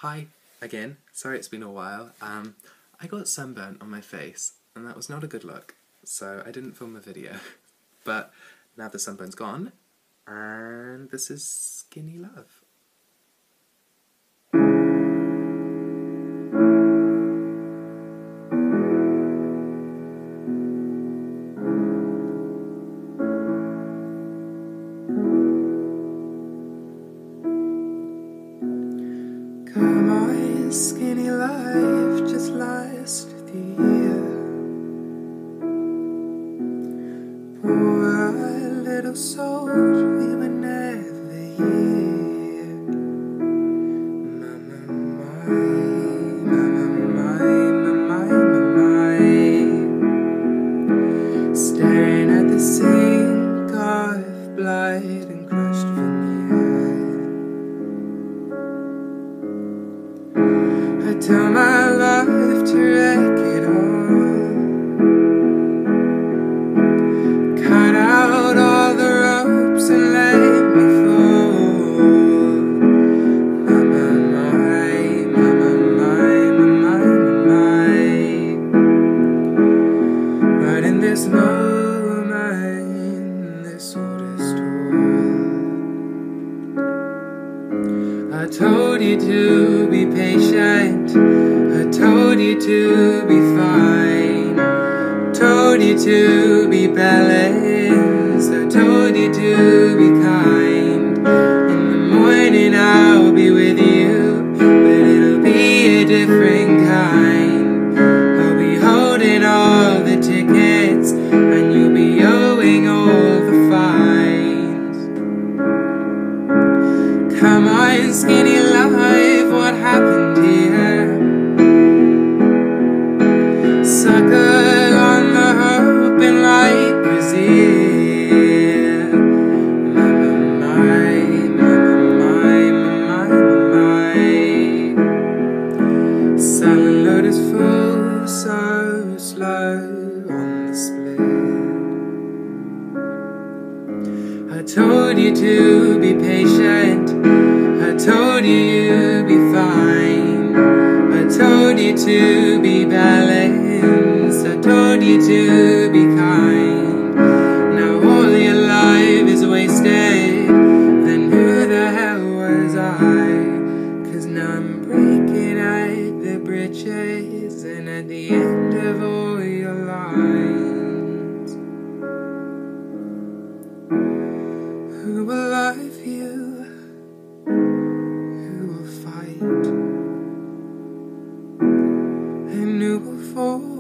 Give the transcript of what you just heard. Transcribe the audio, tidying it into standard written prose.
Hi, again. Sorry it's been a while. I got sunburnt on my face, and that was not a good look, so I didn't film a video. But now the sunburn's gone, and this is Skinny Love. Come on, skinny life just last the year. Poor little soul, we were never here. Mama, my, staring at the sink of blood and crushed veneer. I tell my life to wreck it all, cut out all the ropes and let me fall. Right in this moment, this oldest wall. I told you to be patient, I told you to be fine, told you to be balanced, I told you to be kind. In the morning I'll be with you, but it'll be a different kind. I'll be holding all the tickets, and you'll be owing all the fines. Come on, skinny life, what happened here? Sucker on the hoping light was here. My. Silent lotus full, so slow on the split. I told you to be patient, I told you you'd be fine, I told you to be balanced, I told you to be kind. Now all your life is wasted, then who the hell was I? 'Cause now I'm breaking at the bridges, and at the end of all your lines, who will love you? Who will fight? And who will fall?